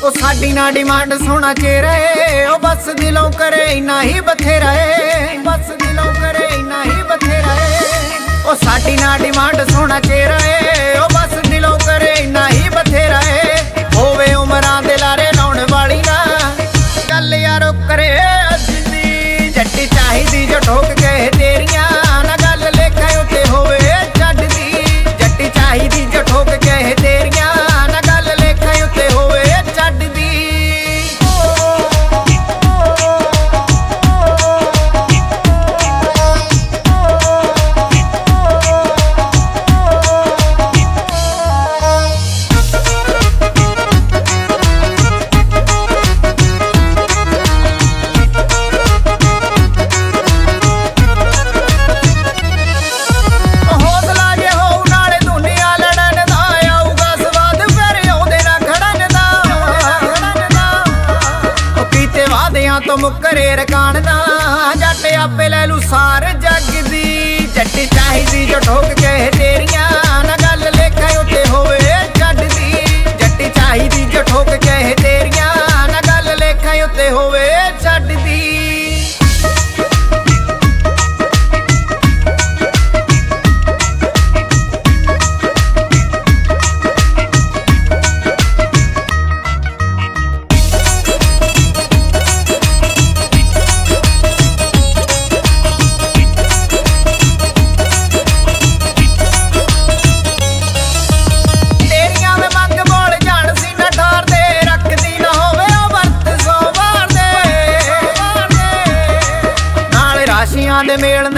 ओ साडी ना डिमांड सोना चेहरा है, ओ बस दिलों करे इना ही बथेरा है, बस दिलों करे इना ही बथेरा है। ओ साडी ना डिमांड सोना चेहरा है, ओ बस दिलों करे इना ही बथेरा है। होवे उमरां दे लारे लाउण वाली ना गल यारो करे अज दी, जट्टी चाहिदी जो ठोक के तेरियां ना गल लेखा उत्ते होवे छड्ड दी। जट्टी चाहिदी जो ठोक के तेरियां ना गल लेखा उत्ते होवे छड्ड दी। तो मुकरे रकान दा जट आपे ले लू सार जग दी। जट्टी चाहिदी जो ठोक के तेरियां ना गल लेखा उत्ते होवे छड्ड दी। जट्टी चाहिदी जो ठोक के तेरियां ना गल लेखा उत्ते होवे छड्ड दी। दे मेल